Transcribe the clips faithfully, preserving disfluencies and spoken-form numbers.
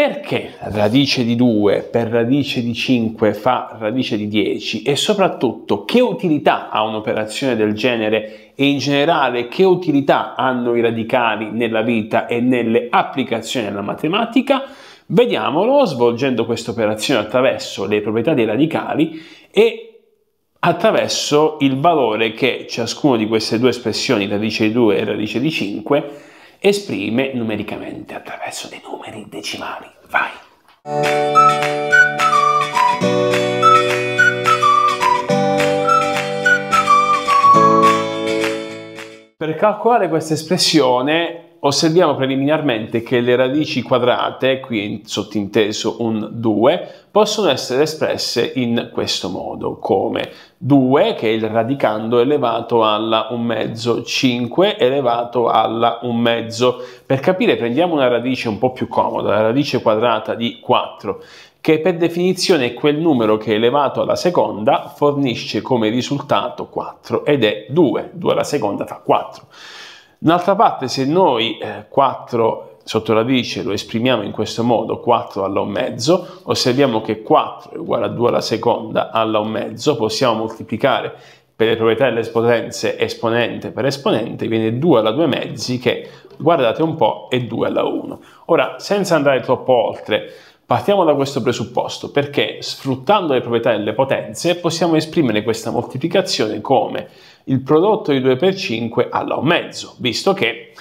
Perché radice di due per radice di cinque fa radice di dieci e soprattutto che utilità ha un'operazione del genere e in generale che utilità hanno i radicali nella vita e nelle applicazioni della matematica? Vediamolo svolgendo questa operazione attraverso le proprietà dei radicali e attraverso il valore che ciascuno di queste due espressioni, radice di due e radice di cinque, esprime numericamente attraverso dei numeri decimali. Vai! Per calcolare questa espressione osserviamo preliminarmente che le radici quadrate, qui sottinteso un due, possono essere espresse in questo modo, come due, che è il radicando elevato alla un mezzo, cinque elevato alla un mezzo. Per capire prendiamo una radice un po' più comoda, la radice quadrata di quattro, che per definizione è quel numero che elevato alla seconda fornisce come risultato quattro ed è due, due alla seconda fa quattro. D'altra parte, se noi eh, quattro sotto radice lo esprimiamo in questo modo, quattro alla un mezzo, osserviamo che quattro è uguale a due alla seconda alla un mezzo, possiamo moltiplicare per le proprietà delle potenze esponente per esponente, viene due alla due mezzi che, guardate un po', è due alla uno. Ora, senza andare troppo oltre, partiamo da questo presupposto, perché sfruttando le proprietà delle potenze possiamo esprimere questa moltiplicazione come il prodotto di due per cinque alla un mezzo, visto che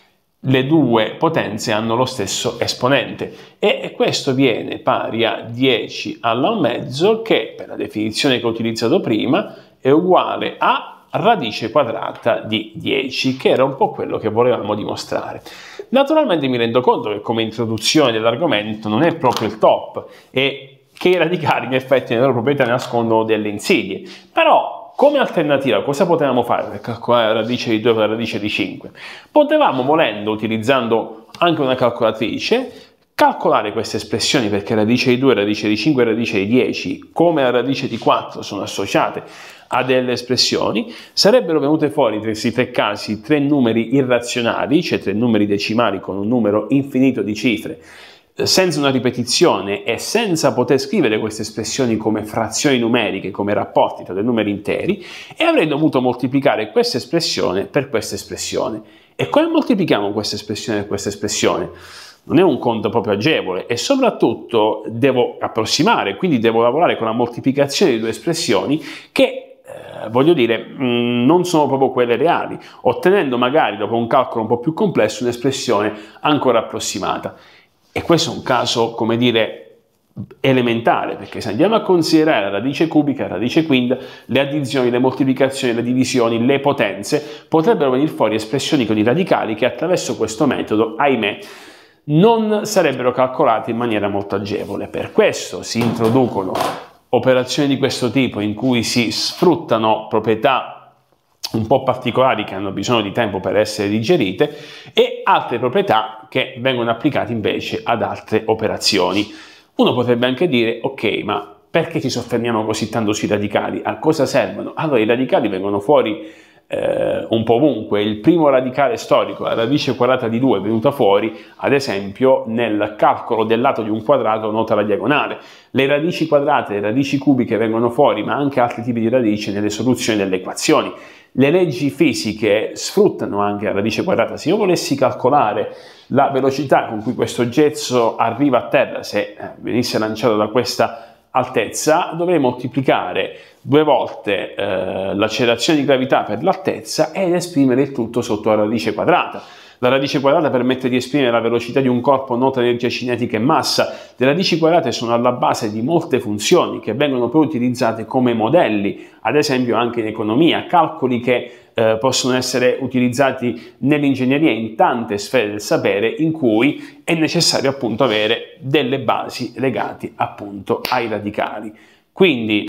le due potenze hanno lo stesso esponente e questo viene pari a dieci alla un mezzo che, per la definizione che ho utilizzato prima, è uguale a radice quadrata di dieci, che era un po' quello che volevamo dimostrare. Naturalmente mi rendo conto che come introduzione dell'argomento non è proprio il top e che i radicali in effetti nelle loro proprietà nascondono delle insidie, però come alternativa cosa potevamo fare per calcolare la radice di due per la radice di cinque? Potevamo, volendo, utilizzando anche una calcolatrice, calcolare queste espressioni, perché radice di due, radice di cinque e radice di dieci, come la radice di quattro, sono associate a delle espressioni, sarebbero venute fuori in questi tre casi tre numeri irrazionali, cioè tre numeri decimali con un numero infinito di cifre, senza una ripetizione e senza poter scrivere queste espressioni come frazioni numeriche, come rapporti tra dei numeri interi, e avrei dovuto moltiplicare questa espressione per questa espressione. E come moltiplichiamo questa espressione per questa espressione? Non è un conto proprio agevole e soprattutto devo approssimare, quindi devo lavorare con la moltiplicazione di due espressioni che, eh, voglio dire, mh, non sono proprio quelle reali, ottenendo magari dopo un calcolo un po' più complesso un'espressione ancora approssimata. E questo è un caso, come dire, elementare, perché se andiamo a considerare la radice cubica, la radice quinta, le addizioni, le moltiplicazioni, le divisioni, le potenze, potrebbero venire fuori espressioni con i radicali che attraverso questo metodo, ahimè, non sarebbero calcolate in maniera molto agevole. Per questo si introducono operazioni di questo tipo in cui si sfruttano proprietà un po' particolari che hanno bisogno di tempo per essere digerite e altre proprietà che vengono applicate invece ad altre operazioni. Uno potrebbe anche dire, ok, ma perché ci soffermiamo così tanto sui radicali? A cosa servono? Allora i radicali vengono fuori eh, un po' ovunque. Il primo radicale storico, la radice quadrata di due, è venuta fuori ad esempio nel calcolo del lato di un quadrato nota la diagonale. Le radici quadrate, le radici cubiche vengono fuori, ma anche altri tipi di radici nelle soluzioni delle equazioni. Le leggi fisiche sfruttano anche la radice quadrata. Se io volessi calcolare la velocità con cui questo oggetto arriva a terra, se venisse lanciato da questa altezza, dovrei moltiplicare due volte eh, l'accelerazione di gravità per l'altezza ed esprimere il tutto sotto la radice quadrata. La radice quadrata permette di esprimere la velocità di un corpo nota energia cinetica e massa. Le radici quadrate sono alla base di molte funzioni che vengono poi utilizzate come modelli, ad esempio anche in economia, calcoli che eh, possono essere utilizzati nell'ingegneria in tante sfere del sapere in cui è necessario appunto avere delle basi legate appunto ai radicali. Quindi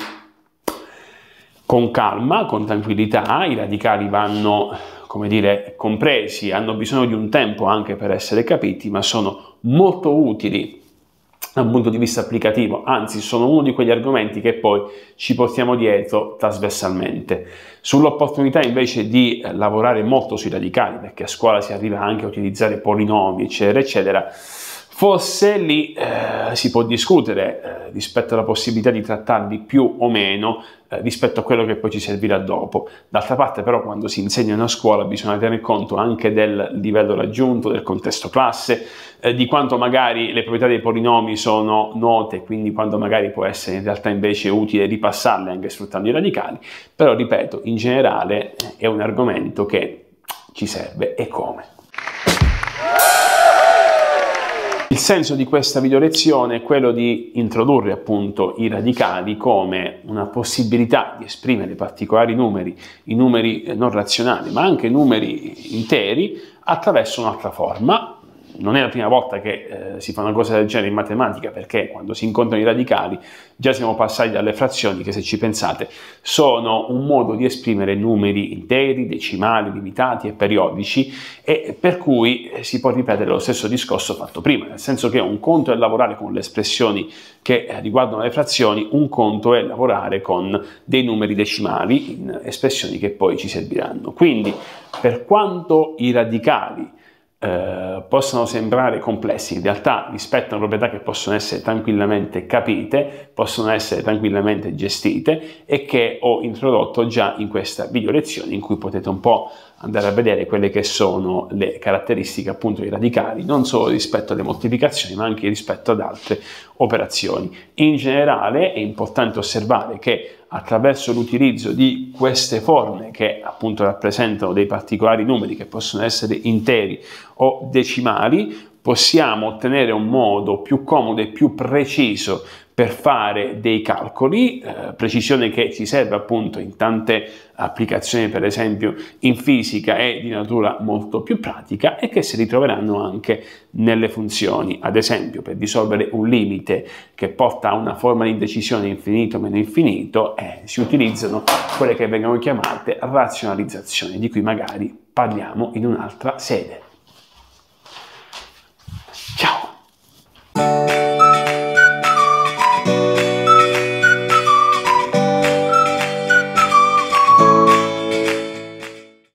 con calma, con tranquillità, i radicali vanno, come dire, compresi, hanno bisogno di un tempo anche per essere capiti, ma sono molto utili dal punto di vista applicativo, anzi sono uno di quegli argomenti che poi ci portiamo dietro trasversalmente. Sull'opportunità invece di lavorare molto sui radicali, perché a scuola si arriva anche a utilizzare polinomi, eccetera, eccetera, Forse lì eh, si può discutere eh, rispetto alla possibilità di trattarli più o meno eh, rispetto a quello che poi ci servirà dopo. D'altra parte però quando si insegna a scuola bisogna tenere conto anche del livello raggiunto, del contesto classe, eh, di quanto magari le proprietà dei polinomi sono note, quindi quando magari può essere in realtà invece utile ripassarle anche sfruttando i radicali. Però ripeto, in generale è un argomento che ci serve e come. Il senso di questa video lezione è quello di introdurre appunto i radicali come una possibilità di esprimere particolari numeri, i numeri non razionali, ma anche numeri interi, attraverso un'altra forma. Non è la prima volta che eh, si fa una cosa del genere in matematica, perché quando si incontrano i radicali già siamo passati dalle frazioni che, se ci pensate, sono un modo di esprimere numeri interi, decimali, limitati e periodici, e per cui si può ripetere lo stesso discorso fatto prima, nel senso che un conto è lavorare con le espressioni che riguardano le frazioni, un conto è lavorare con dei numeri decimali in espressioni che poi ci serviranno. Quindi, per quanto i radicali Eh, possono sembrare complessi, in realtà rispettano proprietà che possono essere tranquillamente capite, possono essere tranquillamente gestite, e che ho introdotto già in questa video lezione, in cui potete un po' andare a vedere quelle che sono le caratteristiche appunto dei radicali, non solo rispetto alle moltiplicazioni ma anche rispetto ad altre operazioni. In generale è importante osservare che attraverso l'utilizzo di queste forme, che appunto rappresentano dei particolari numeri che possono essere interi o decimali, possiamo ottenere un modo più comodo e più preciso per fare dei calcoli, eh, precisione che ci serve appunto in tante applicazioni, per esempio in fisica e di natura molto più pratica, e che si ritroveranno anche nelle funzioni. Ad esempio, per risolvere un limite che porta a una forma di decisione infinito meno infinito, eh, si utilizzano quelle che vengono chiamate razionalizzazioni, di cui magari parliamo in un'altra sede.